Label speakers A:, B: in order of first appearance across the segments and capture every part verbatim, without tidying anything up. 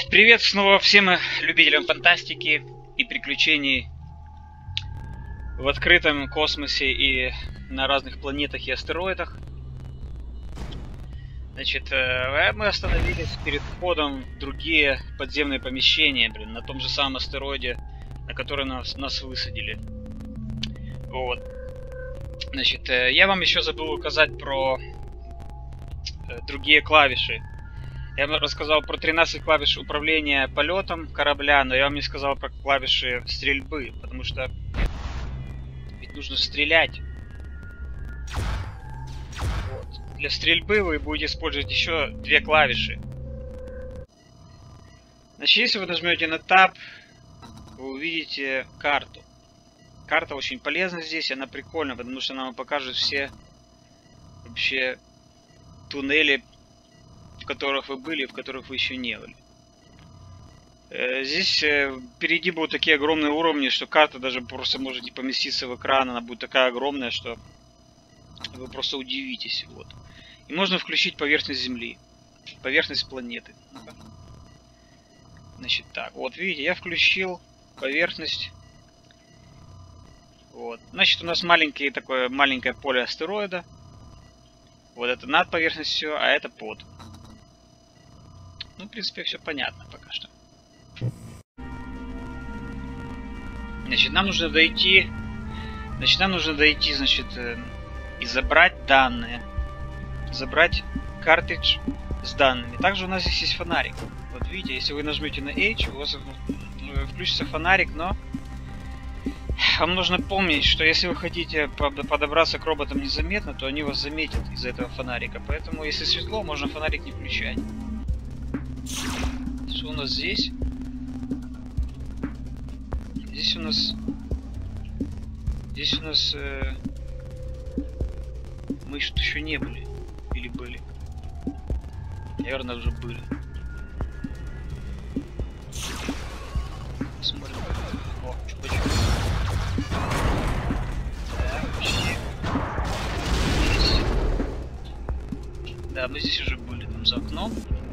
A: Привет снова всем любителям фантастики и приключений в открытом космосе и на разных планетах и астероидах. Значит, мы остановились перед входом в другие подземные помещения, блин, на том же самом астероиде, на который нас, нас высадили. Вот. Значит, я вам еще забыл указать про другие клавиши. Я вам рассказал про тринадцать клавиш управления полетом корабля, но я вам не сказал про клавиши стрельбы, потому что ведь нужно стрелять. Вот. Для стрельбы вы будете использовать еще две клавиши. Значит, если вы нажмете на Tab, вы увидите карту. Карта очень полезна здесь, она прикольна, потому что она вам покажет все вообще туннели, в которых вы были, в которых вы еще не были. Здесь впереди будут такие огромные уровни, что карта даже просто может не поместиться в экран. Она будет такая огромная, что вы просто удивитесь. Вот. И можно включить поверхность Земли, поверхность планеты. Значит, так, вот видите, я включил поверхность. Вот. Значит, у нас маленькое такое маленькое поле астероида. Вот это над поверхностью, а это под. Ну, в принципе, все понятно пока что. Значит, нам нужно дойти... Значит, нам нужно дойти, значит, и забрать данные. Забрать картридж с данными. Также у нас здесь есть фонарик. Вот видите, если вы нажмете на H, у вас включится фонарик, но... Вам нужно помнить, что если вы хотите подобраться к роботам незаметно, то они вас заметят из-за этого фонарика. Поэтому, если светло, можно фонарик не включать. Что у нас здесь? Здесь у нас... Здесь у нас... Э... Мы что-то еще не были. Или были? Наверное, уже были. Смотрим. О, чупа-чуп. Да, почти. Здесь. Да, мы здесь уже были. Там за окном.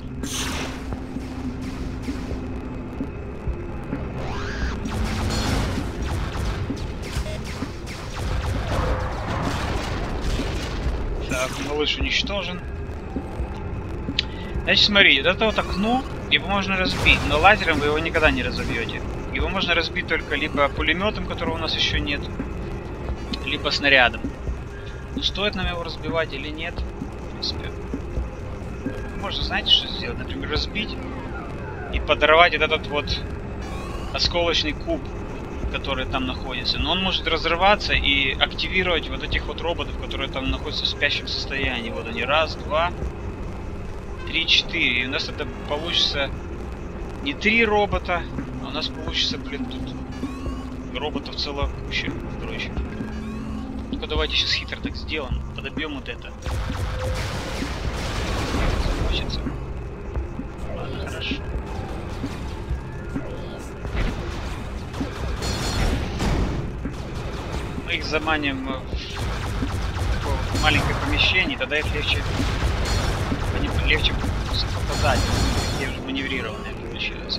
A: Так, малыш уничтожен. Значит, смотрите, вот это вот окно, его можно разбить, но лазером вы его никогда не разобьете. Его можно разбить только либо пулеметом, которого у нас еще нет, либо снарядом. Но стоит нам его разбивать или нет, в принципе. Можно, знаете, что сделать? Например, разбить и подорвать вот этот вот осколочный куб, который там находится. Но он может разрываться и активировать вот этих вот роботов, которые там находятся в спящем состоянии. Вот они. Раз, два, три, четыре. И у нас это получится не три робота, а у нас получится, блин, тут роботов целая куча. Короче. Ну-ка давайте сейчас хитро так сделаем. Подобьем вот это. Хочется. Ладно, хорошо. Мы их заманим в маленькое помещение, тогда их легче, легче попадать, такие уже маневрированные получаются.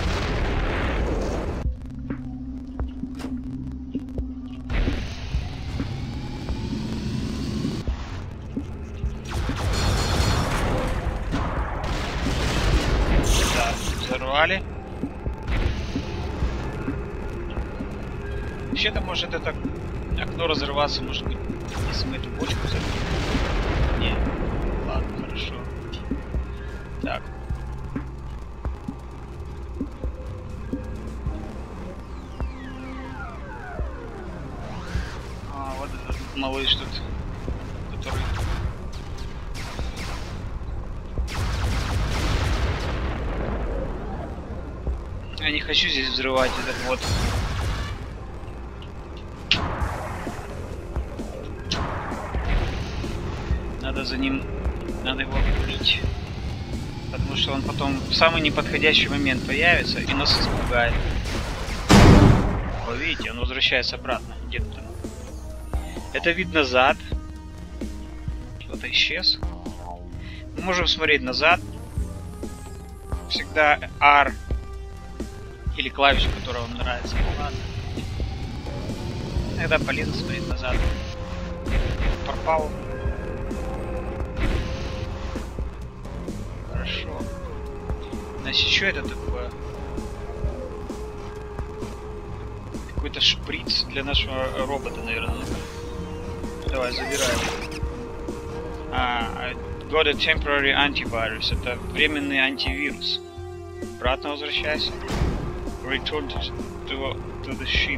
A: Да, взорвали. Вообще-то может это окно разрываться, может быть, если мы эту бочку закрыли. Не, ладно, хорошо. Так. А, вот этот малыш тут, который... Я не хочу здесь взрывать этот вот... Надо за ним, надо его убить, потому что он потом в самый неподходящий момент появится и нас испугает. Вы видите, он возвращается обратно, где-то там. Это вид назад. Кто-то исчез. Мы можем смотреть назад. всегда, R или клавишу, которая вам нравится. Ну ладно. Иногда полезно смотреть назад. Пропал. Хорошо. Значит, что это такое? Какой-то шприц для нашего робота, наверное. Давай, забираем. А, got a temporary antivirus. Это временный антивирус. Обратно возвращайся. Return to, to, to the ship.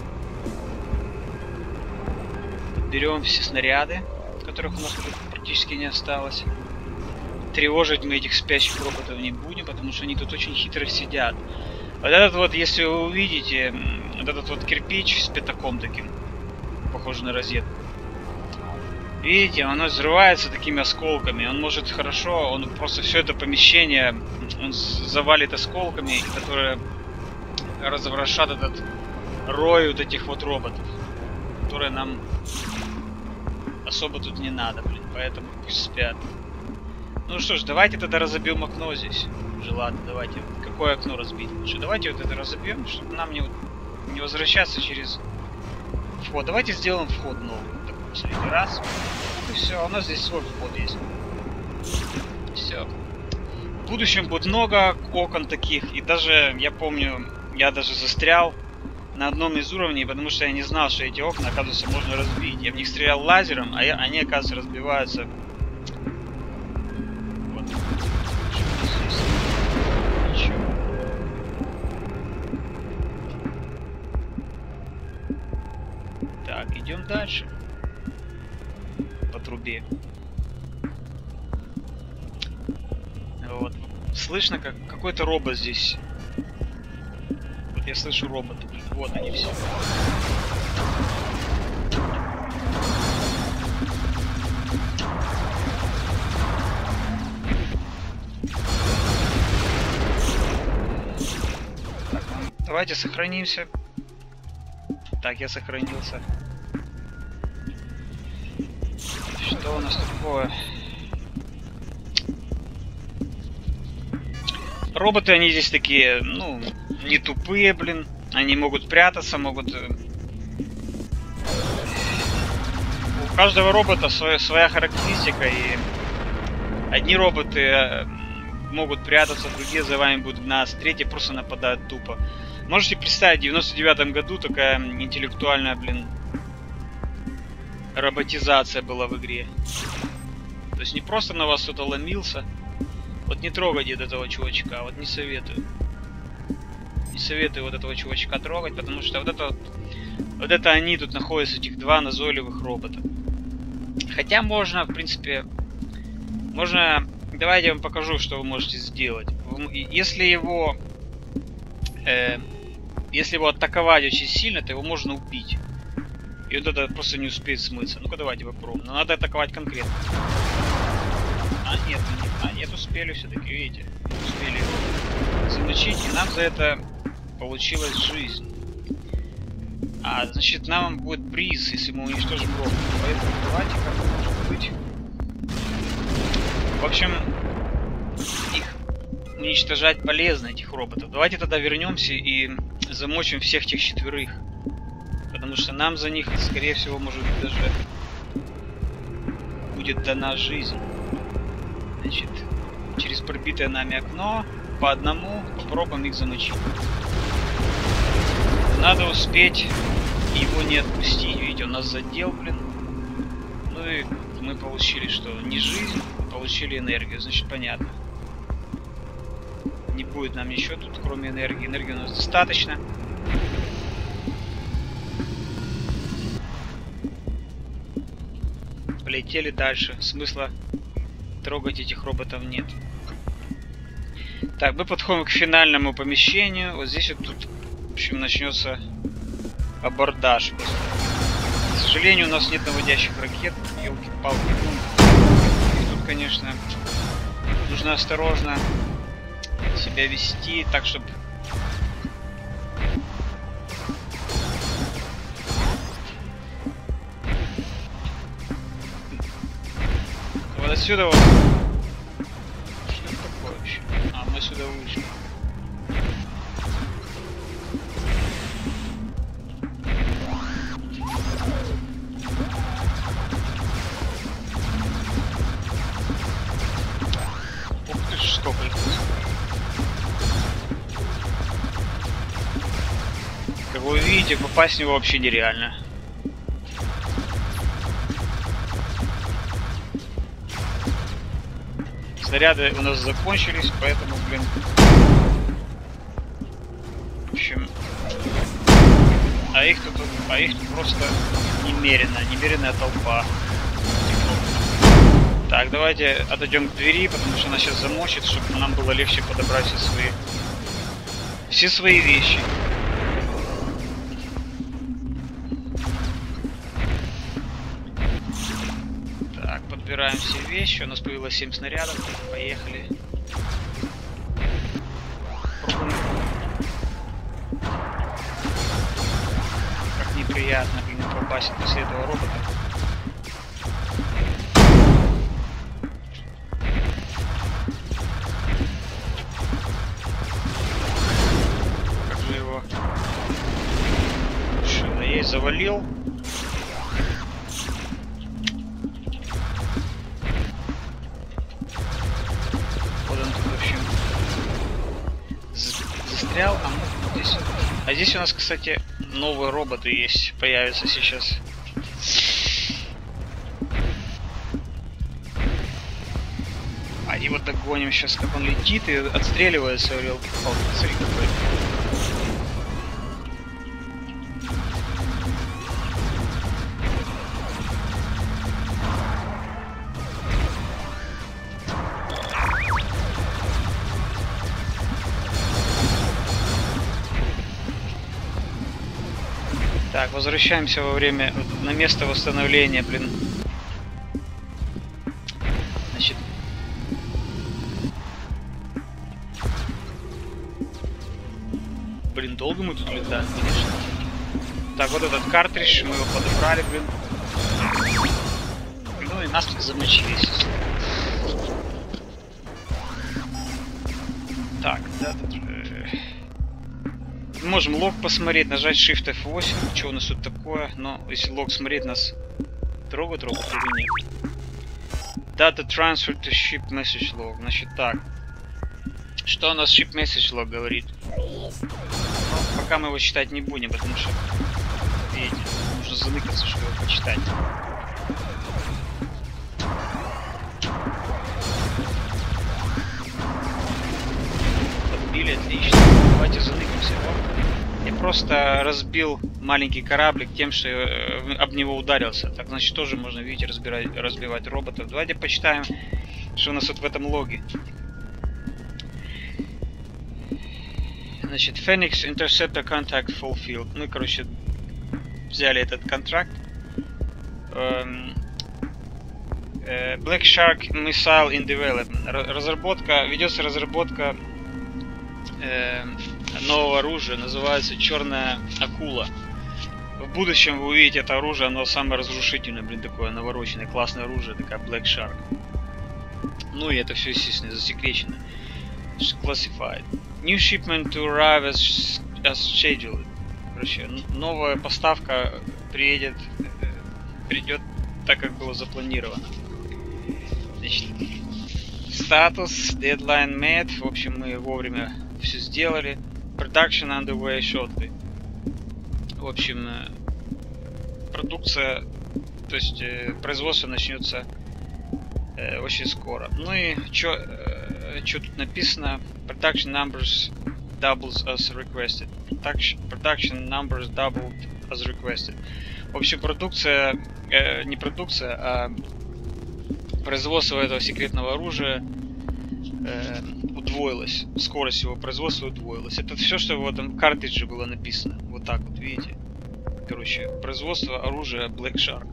A: Берем все снаряды, которых у нас тут практически не осталось. Тревожить мы этих спящих роботов не будем, потому что они тут очень хитро сидят. Вот этот вот, если вы увидите, вот этот вот кирпич с пятаком таким, похоже на розетку. Видите, оно взрывается такими осколками. Он может хорошо, он просто все это помещение он завалит осколками, которые разворошат этот рой вот этих вот роботов, которые нам особо тут не надо, блин, поэтому пусть спят. Ну что ж, давайте тогда разобьем окно здесь. Уже ладно, давайте. Какое окно разбить лучше? Давайте вот это разобьем, чтобы нам не, не возвращаться через вход. Давайте сделаем вход новый. Такой, смотрите, раз. И все, у нас здесь свой вход есть. Все. В будущем будет много окон таких. И даже, я помню, я даже застрял на одном из уровней, потому что я не знал, что эти окна, оказывается, можно разбить. Я в них стрелял лазером, а я, они, оказывается, разбиваются. Вот. Ничего. Так, идем дальше. По трубе. Вот. Слышно, как какой-то робот здесь. Вот я слышу робота. Вот они все. Так, давайте сохранимся. Так, я сохранился. Что у нас такое? Роботы, они здесь такие, ну, не тупые, блин. Они могут прятаться, могут... У каждого робота своя, своя характеристика, и одни роботы могут прятаться, другие за вами будут гнаться, третьи просто нападают тупо. Можете представить, в девяносто девятом году такая интеллектуальная, блин, роботизация была в игре. То есть не просто на вас кто-то ломился. Вот не трогайте этого чувачка, вот не советую. Не советую вот этого чувачка трогать, потому что вот это вот, вот это они тут находятся, этих два назойливых робота. Хотя можно, в принципе, можно... Давайте я вам покажу, что вы можете сделать. Если его... Э, если его атаковать очень сильно, то его можно убить. И вот это просто не успеет смыться. Ну-ка давайте попробуем. Но надо атаковать конкретно. А нет, нет, а нет, успели все-таки, видите. Успели его замочить, и нам за это получилась жизнь. А, значит, нам будет приз, если мы уничтожим робота. Поэтому давайте как может быть. В общем, их уничтожать полезно, этих роботов. Давайте тогда вернемся и замочим всех тех четверых. Потому что нам за них, скорее всего, может быть, даже будет дана жизнь. Значит, через пробитое нами окно по одному попробуем их замочить. Надо успеть его не отпустить. Видите, он нас задел, блин. Ну и мы получили что? Не жизнь, а получили энергию. Значит, понятно. Не будет нам ничего тут, кроме энергии. Энергии у нас достаточно. Полетели дальше. Смысла трогать этих роботов нет. Так, мы подходим к финальному помещению. Вот здесь вот тут, в общем, начнется абордаж. К сожалению, у нас нет наводящих ракет. Елки-палки. И тут, конечно, нужно осторожно себя вести, так, чтобы... Вот отсюда вот... Что это такое вообще? А, мы сюда вышли. вы увидите, попасть в него вообще нереально. Снаряды у нас закончились, поэтому, блин... В общем... А их тут, а их тут просто немерено, немеренная толпа. Так, давайте отойдем к двери, потому что она сейчас замочит, чтобы нам было легче подобрать все свои... Все свои вещи. Так, подбираем все вещи. У нас появилось семь снарядов. Поехали. Пробуем. Как неприятно, блин, попасть после этого робота. Как же его... Что, я завалил. А, мы здесь... а здесь у нас, кстати, новые роботы есть, появятся сейчас. А его догоним сейчас, как он летит и отстреливается. Смотри, какой. Так, возвращаемся во время на место восстановления, блин. Значит, блин, долго мы тут летаем, конечно. Так, вот этот картридж, мы его подобрали, блин. Ну и нас тут замочились. Так, да, тут... Можем лог посмотреть, нажать Shift эф восемь, что у нас тут такое, но если лог смотреть, нас трогает робот или нет. Data transfer to ship message log, значит так. Что у нас ship message log говорит? Ну, пока мы его читать не будем, потому что, видите, нужно заныкаться, чтобы его почитать. Подбили, отлично. Давайте заныкаемся. Я просто разбил маленький кораблик тем, что об него ударился. Так, значит, тоже можно, видите, разбирать, разбивать роботов. Давайте почитаем, что у нас вот в этом логе. Значит, Phoenix Interceptor Contact Fulfilled. Мы, короче, взяли этот контракт. Эм, э, Black Shark Missile in Development. Разработка, ведется разработка э, нового оружия, называется Черная Акула. В будущем вы увидите это оружие, оно самое разрушительное, блин, такое навороченное, классное оружие, такая Black Shark. Ну и это все, естественно, засекречено. Classified. New shipment to arrive as, as scheduled. Короче, новая поставка приедет, придет так, как было запланировано. Значит, статус, deadline met. В общем, мы вовремя все сделали. Production underway shortly. В общем, продукция, то есть производство начнется э, очень скоро. Ну и что э, тут написано? Production numbers doubles as requested. Production, production numbers doubled as requested. В общем, продукция, э, не продукция, а производство этого секретного оружия э, удвоилось. Скорость его производства удвоилась. Это все, что в этом картридже было написано. Вот так вот, видите? Короче, производство оружия Black Shark.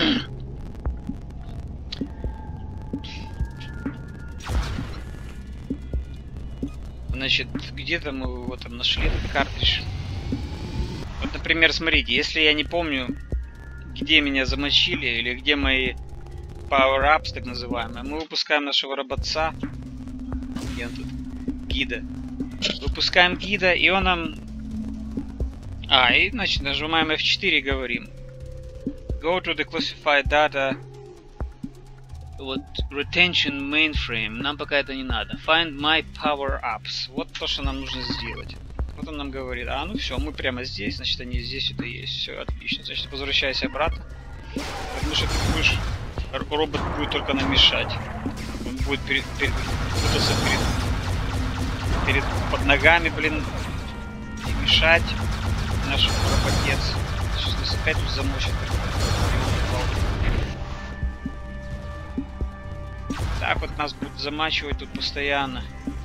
A: Значит, где-то мы его там нашли, этот картридж. Вот, например, смотрите, если я не помню, где меня замочили, или где мои power-ups, так называемые, мы выпускаем нашего роботца. Где он тут? Гида. Выпускаем гида, и он нам... А, и, значит, нажимаем эф четыре и говорим. Go to the classified data. Вот, retention mainframe. Нам пока это не надо. Find my power-ups. Вот то, что нам нужно сделать. Вот вот он нам говорит. А, ну все, мы прямо здесь, значит они здесь это есть. Все, отлично. Значит, возвращайся обратно. Потому что ты будешь... Робот будет только нам мешать. Он будет перед, перед, путаться перед, перед под ногами, блин, и мешать. Наш роботец. Сейчас нас опять тут замочит. Так вот нас будут замачивать тут постоянно.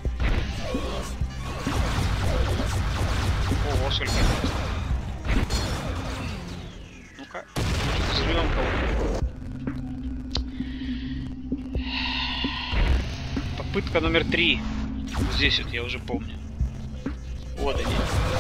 A: Ого, сколько. Ну-ка, взрывем кого-то. Попытка номер три. Вот здесь вот я уже помню. Вот они.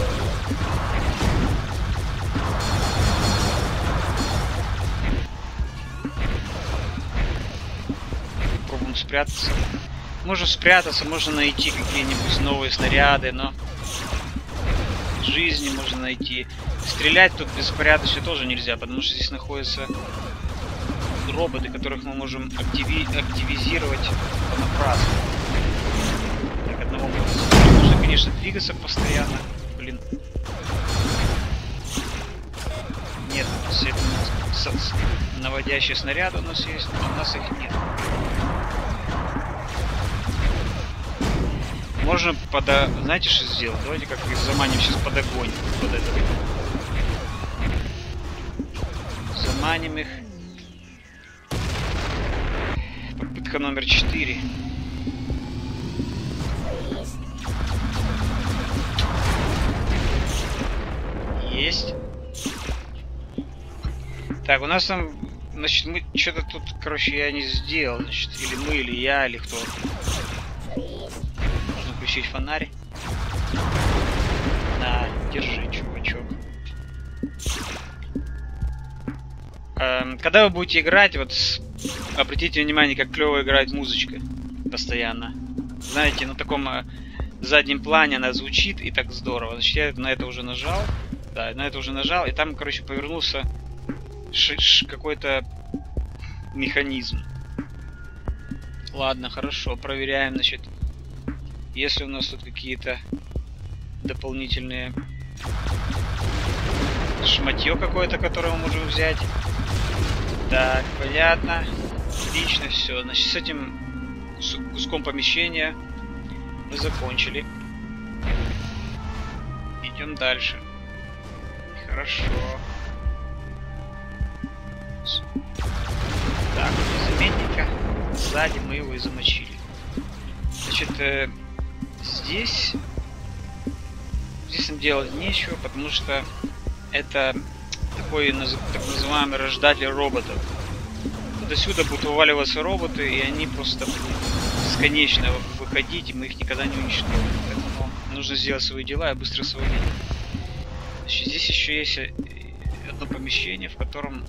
A: Пробуем спрятаться. Можно спрятаться, можно найти какие-нибудь новые снаряды, но жизни можно найти. Стрелять тут беспорядочно тоже нельзя, потому что здесь находятся роботы, которых мы можем активи активизировать понапрасну. Так, одного нужно, конечно, двигаться постоянно. Блин. Нет, у нас это, наводящие снаряды у нас есть, но у нас их нет. Можно под... Знаете, что сделать? Давайте как их заманим сейчас под огонь. Под это. Заманим их. Попытка номер четыре. Есть. Так, у нас там... Значит, мы что-то тут, короче, я не сделал. Значит, или мы, или я, или кто. Включить фонарь. На, держи, чувачок. Эм, когда вы будете играть, вот обратите внимание, как клево играет музычка постоянно. Знаете, на таком э, заднем плане она звучит и так здорово. Значит, я на это уже нажал. Да, на это уже нажал, и там, короче, повернулся какой-то механизм. Ладно, хорошо, проверяем, значит. Если у нас тут какие-то дополнительные шматье какое-то, которое мы можем взять. Так, понятно. Отлично, все. Значит, с этим куском помещения мы закончили. Идем дальше. Хорошо. Так, заметненько. Сзади мы его и замочили. Значит, э Здесь, здесь нам делать нечего, потому что это такой так называемый рождатель роботов. Вот отсюда будут вываливаться роботы, и они просто будут бесконечно выходить, и мы их никогда не уничтожим. Поэтому нужно сделать свои дела и быстро свалить. Значит, здесь еще есть одно помещение, в котором,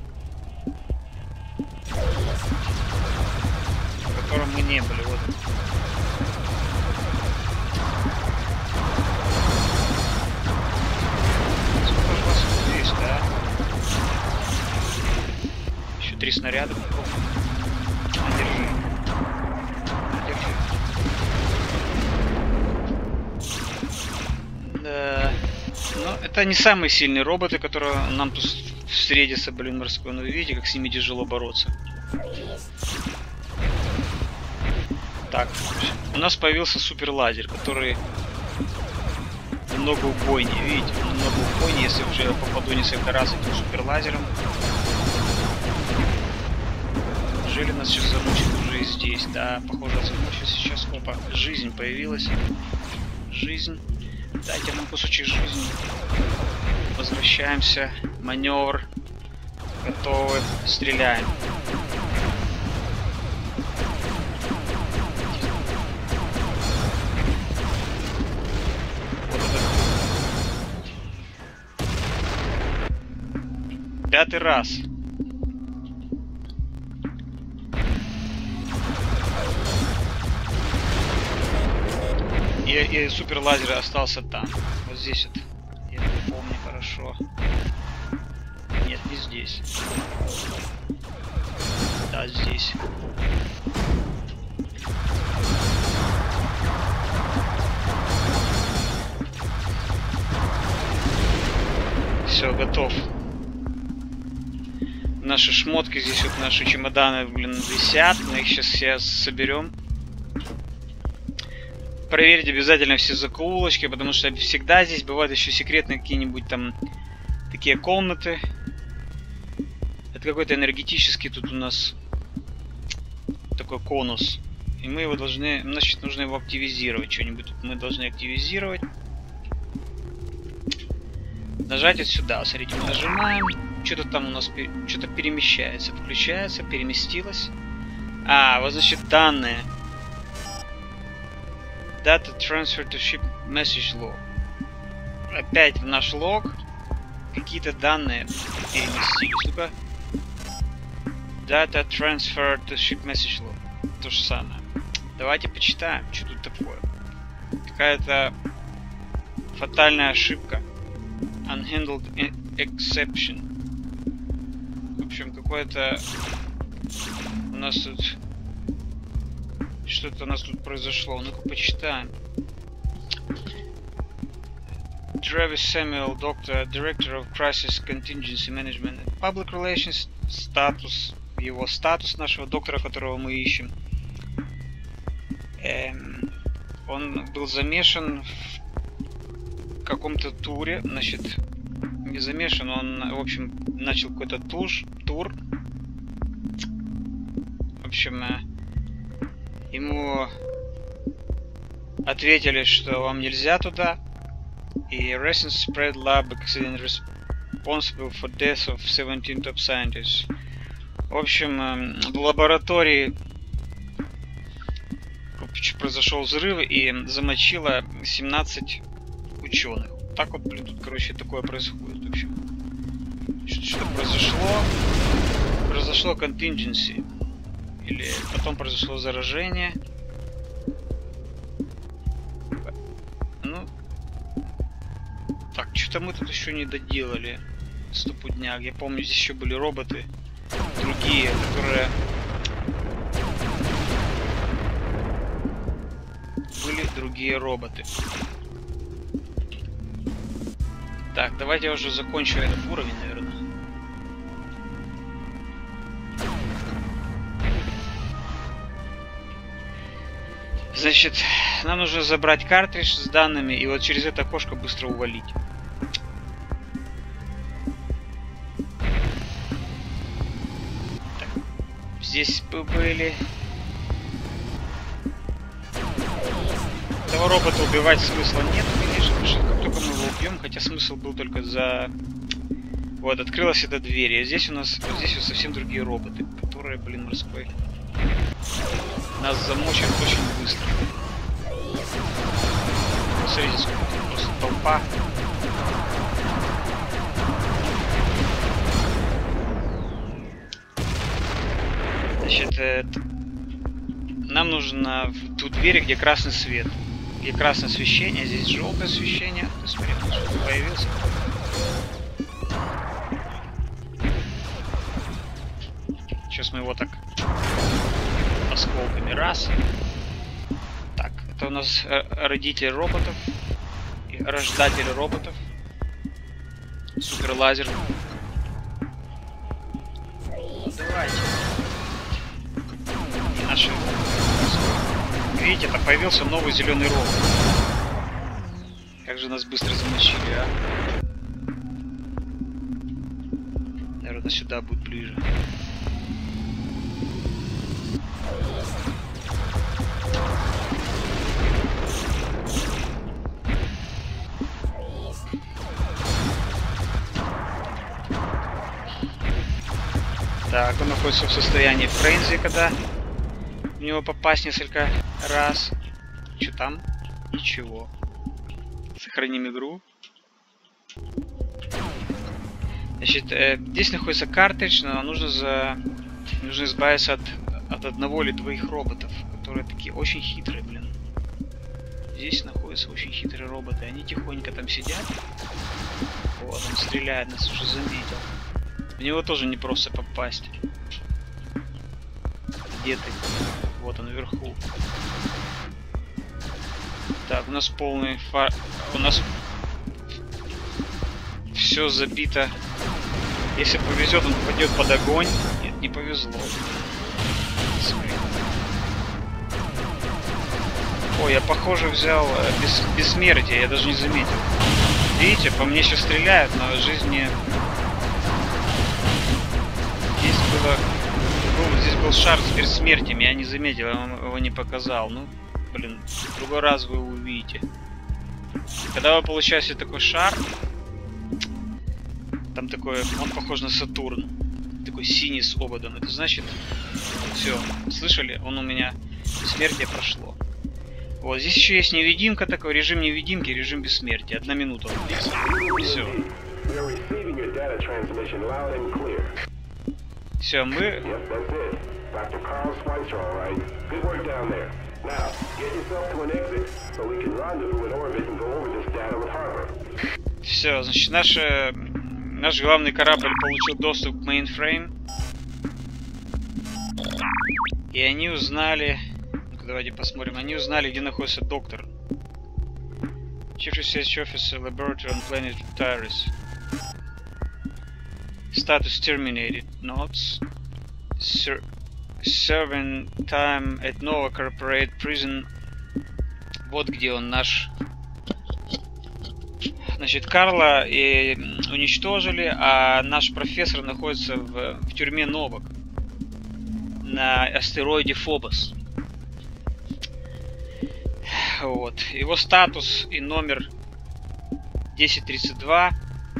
A: в котором мы не были. Вот. Да. Еще три снаряда. А, держи. Держи. Да. Но это не самые сильные роботы, которые нам тут встретятся, блин, морской. Но вы видите, как с ними тяжело бороться. Так, у нас появился суперлазер, который много убойнее, видите, много убойнее, если уже я попаду несколько раз этим суперлазером. Неужели нас сейчас замучит уже и здесь? Да, похоже, замучит сейчас. Опа, жизнь появилась. Жизнь. Дайте нам кусочек жизни. Возвращаемся. Маневр. Готовы. Стреляем. Пятый раз. И, и суперлазер остался там. Вот здесь вот. Я не помню хорошо. Нет, не здесь. Да, здесь. Все, готов. Наши шмотки здесь, вот наши чемоданы, блин, висят. Мы их сейчас все соберем. Проверить обязательно все закоулочки, потому что всегда здесь бывают еще секретные какие-нибудь там такие комнаты. Это какой-то энергетический тут у нас такой конус. И мы его должны, значит, нужно его активизировать. Что-нибудь тут мы должны активизировать. Нажать вот сюда. Смотрите, мы нажимаем. Что-то там у нас что-то перемещается. Включается, переместилось. А, вот значит данные. Data transfer to ship message log. Опять в наш лог какие-то данные переместились. Ну-ка. Data transfer to ship message log. То же самое. Давайте почитаем, что тут такое. Какая-то фатальная ошибка. Unhandled exception. В общем, какое-то у нас тут что-то у нас тут произошло. Ну-ка почитаем. Travis Samuel, Doctor, Director of Crisis Contingency Management and Public Relations. Статус, его статус нашего доктора, которого мы ищем. Эм, он был замешан в каком-то туре. Значит, не замешан, он, в общем, начал какой-то туш, тур. В общем, ему ответили, что вам нельзя туда. И Recent Spread Lab Accident Responsible for Death of seventeen Top Scientists. В общем, в лаборатории произошел взрыв и замочило семнадцать ученых. Так вот, блин, тут, короче, такое происходит. В общем, что-то произошло. Произошло contingency. Или потом произошло заражение. Ну, так, что-то мы тут еще не доделали. Стопудняк. Я помню, здесь еще были роботы. Другие, которые... Были другие роботы. Так, давайте я уже закончу этот уровень, наверное. Значит, нам нужно забрать картридж с данными и вот через это окошко быстро увалить. Так, здесь мы были. Этого робота убивать смысла нет, конечно, потому что как только мы его убьем, хотя смысл был только за... Вот, открылась эта дверь, и здесь у нас, вот здесь вот совсем другие роботы, которые, блин, морской. Нас замочат очень быстро. Посмотрите, сколько тут просто толпа. Значит, это... нам нужно в ту дверь, где красный свет. Где красное освещение, здесь желтое освещение. Смотри, что-то появился. Сейчас мы его так осколками раз. Так, это у нас родители роботов и рождатели роботов. Суперлазер. Ну, давайте. И наши... Видите, там появился новый зеленый робот. Как же нас быстро замочили, а? Наверное, сюда будет ближе. Так, он находится в состоянии френзи, когда в него попасть несколько раз. Что там? Ничего. Сохраним игру. Значит, э, здесь находится картридж, но нужно, за... нужно избавиться от, от одного или двоих роботов, которые такие очень хитрые, блин. Здесь находятся очень хитрые роботы. Они тихонько там сидят. Вот, он стреляет, нас уже заметил. В него тоже не просто попасть. Где ты? Вот он вверху. Так, у нас полный фар... У нас... все забито. Если повезет, он попадет под огонь. Нет, не повезло. Ой, я похоже взял без, бессмертие, я даже не заметил. Видите, по мне сейчас стреляют, но жизни... Здесь было... Был, здесь был шар с бессмертием, я не заметил, я вам его не показал. Ну, блин, в другой раз вы увидите. Когда вы получаете такой шар, там такой, он похож на Сатурн, такой синий с ободом, это значит, все, слышали, он у меня бессмертие прошло. Вот, здесь еще есть невидимка такой, режим невидимки, режим бессмертия, одна минута. Все. Все, мы... Все, значит, наш, наш главный корабль получил доступ к mainframe. И они узнали... Ну-ка, давайте посмотрим. Они узнали, где находится доктор. Chief Research Officer Laboratory on Planet Tyrus. Status terminated. Notes. Ser serving time at Nova Corporate Prison. Вот где он, наш... Значит, Карла и уничтожили, а наш профессор находится в, в тюрьме Новак. На астероиде Фобос. Вот. Его статус и номер десять тридцать два.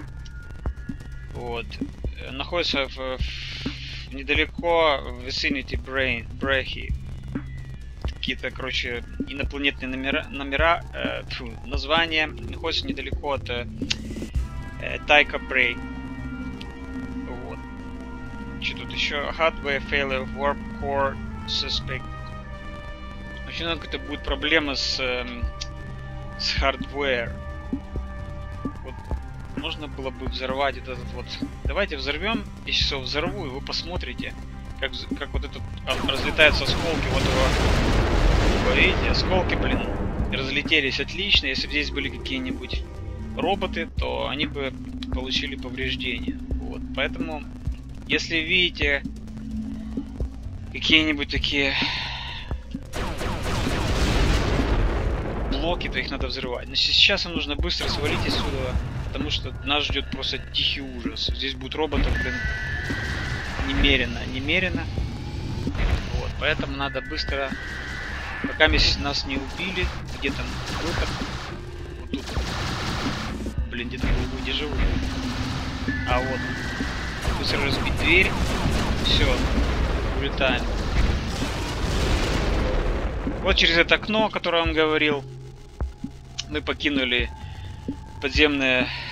A: Вот. Находится в, в недалеко в vicinity Брехи. Какие-то, короче, инопланетные номера, номера э, фу, названия. Находится недалеко от э, Тайка Брей. Вот. Что тут еще? Hardware failure of warp core suspect. Вообще, наверное, какая-то будет проблема с, э, с hardware. Вот. Можно было бы взорвать этот вот. Давайте взорвем. Я сейчас его взорву, и вы посмотрите, как, как вот этот разлетаются осколки вот его. Видите, осколки, блин, разлетелись отлично. Если бы здесь были какие-нибудь роботы, то они бы получили повреждения. Вот, поэтому, если видите какие-нибудь такие блоки, то их надо взрывать. Но сейчас нам нужно быстро свалить отсюда, потому что нас ждет просто тихий ужас. Здесь будут роботы, блин, немерено, немерено. Вот, поэтому надо быстро, пока нас не убили. Где там выход? Вот тут. Блин, где-то голубой, где живу? А вот. Быстро разбить дверь. Все. Улетаем. Вот через это окно, о котором я вам говорил, мы покинули подземное